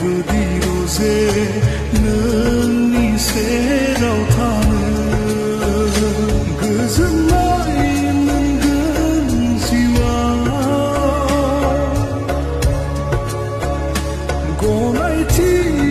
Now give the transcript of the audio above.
जुदि रोजे नोंनि सेराव थानो गोजोननाय मोनगोन जिउआव गनायथि